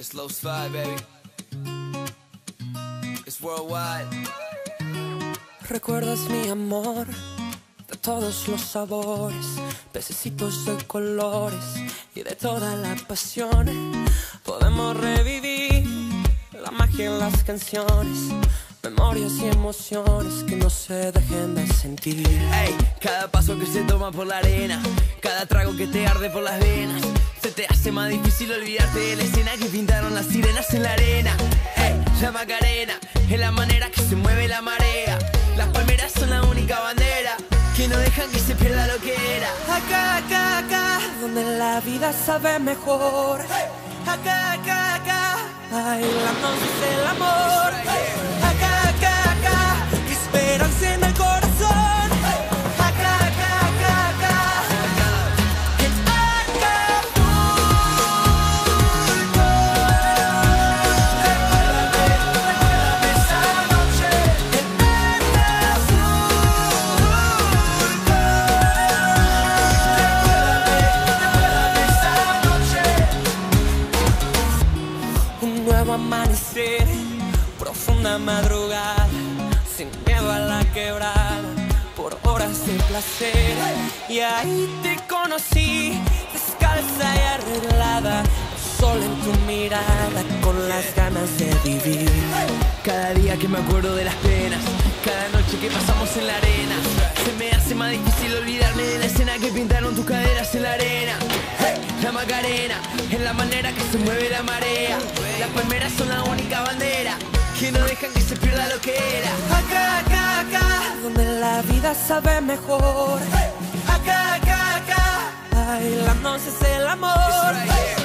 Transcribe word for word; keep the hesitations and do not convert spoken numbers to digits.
It's Los Five, baby. It's worldwide. ¿Recuerdas mi amor? De todos los sabores, pececitos de colores y de toda la pasión. Podemos revivir la magia en las canciones, memorias y emociones que no se dejen de sentir. Ey, cada paso que se toma por la arena, cada trago que te arde por las venas, se te hace más difícil olvidarte de la escena que pintaron las sirenas en la arena. Ey, la Macarena es la manera que se mueve la marea. Las palmeras son la única bandera que no dejan que se pierda lo que era. Acá, acá, acá, donde la vida sabe mejor. Acá, acá, acá, bailamos es el amor. Acá, acá, acá, qué esperanza en el corazón. Acá, acá, acá, acá, en Acapulco. Recuérdame esa noche en Acapulco. Recuérdame esa noche. Un nuevo amanecer, profunda madrugada, sin miedo a la quebrada, por horas de placer. Y ahí te conocí, descalza y arreglada, el sol en tu mirada, con las ganas de vivir. Cada día que me acuerdo de las penas, cada noche que pasamos en la arena, se me hace más difícil olvidarme de la escena que pintaron tus caderas en la arena. Hey, la Macarena es la manera que se mueve la marea. Las palmeras son la única bandera que no dejan que se pierda lo que era. Acá, acá, acá, donde la vida sabe mejor. Acá, acá, acá, bailamos es el amor.